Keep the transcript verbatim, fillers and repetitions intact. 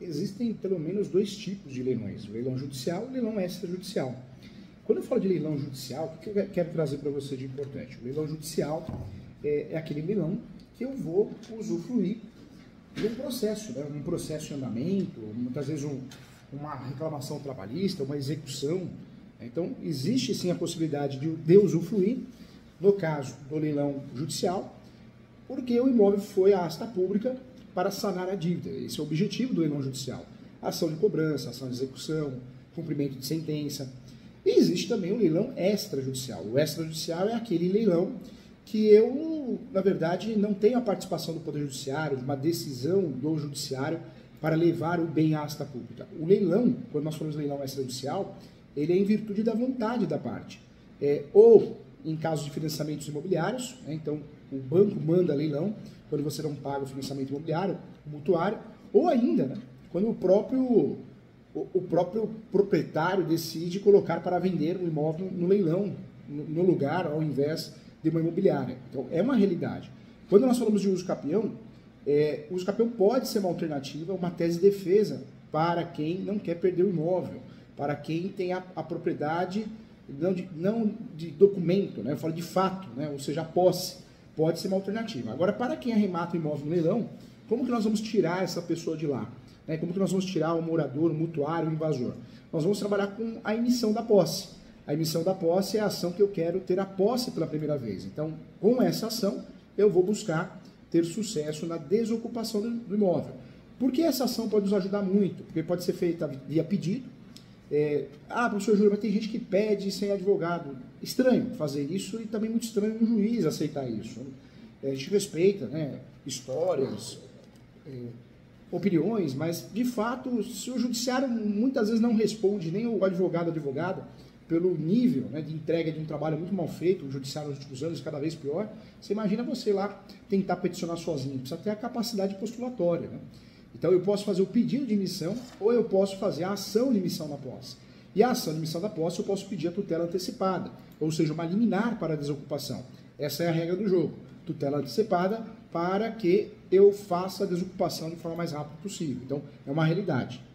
existem pelo menos dois tipos de leilões, o leilão judicial e o leilão extrajudicial. Quando eu falo de leilão judicial, o que eu quero trazer para você de importante? O leilão judicial é, é aquele leilão que eu vou usufruir de um processo, né? Um processo em andamento, muitas vezes um, uma reclamação trabalhista, uma execução. Então, existe sim a possibilidade de, de usufruir, no caso do leilão judicial, porque o imóvel foi à asta pública para sanar a dívida. Esse é o objetivo do leilão judicial. Ação de cobrança, ação de execução, cumprimento de sentença. E existe também o leilão extrajudicial. O extrajudicial é aquele leilão que eu, na verdade, não tenho a participação do Poder Judiciário, de uma decisão do Judiciário para levar o bem à asta pública. O leilão, quando nós falamos de leilão extrajudicial, ele é em virtude da vontade da parte. É, ou em casos de financiamentos imobiliários, né, então o banco manda leilão, quando você não paga o financiamento imobiliário, o mutuário, ou ainda, né, quando o próprio, o, o próprio proprietário decide colocar para vender o imóvel no leilão, no, no lugar, ao invés de uma imobiliária. Então, é uma realidade. Quando nós falamos de uso capião, é, o uso capião pode ser uma alternativa, uma tese de defesa para quem não quer perder o imóvel, para quem tem a, a propriedade, não de, não de documento, né? Eu falo de fato, né? Ou seja, a posse, pode ser uma alternativa. Agora, para quem arremata o imóvel no leilão, como que nós vamos tirar essa pessoa de lá? Né? Como que nós vamos tirar o morador, o mutuário, o invasor? Nós vamos trabalhar com a emissão da posse. A emissão da posse é a ação que eu quero ter a posse pela primeira vez. Então, com essa ação, eu vou buscar ter sucesso na desocupação do imóvel. Por que essa ação pode nos ajudar muito? Porque pode ser feita via pedido. É, ah, professor Júlio, mas tem gente que pede sem advogado. Estranho fazer isso e também muito estranho um juiz aceitar isso. É, a gente respeita, né, histórias, é, opiniões, mas, de fato, se o judiciário muitas vezes não responde, nem o advogado, advogada, pelo nível, né, de entrega de um trabalho muito mal feito, o judiciário nos últimos anos cada vez pior, você imagina você lá tentar peticionar sozinho, precisa ter a capacidade postulatória, né? Então eu posso fazer o pedido de emissão ou eu posso fazer a ação de emissão da posse. E a ação de emissão da posse eu posso pedir a tutela antecipada, ou seja, uma liminar para a desocupação. Essa é a regra do jogo, tutela antecipada para que eu faça a desocupação de forma mais rápida possível. Então é uma realidade.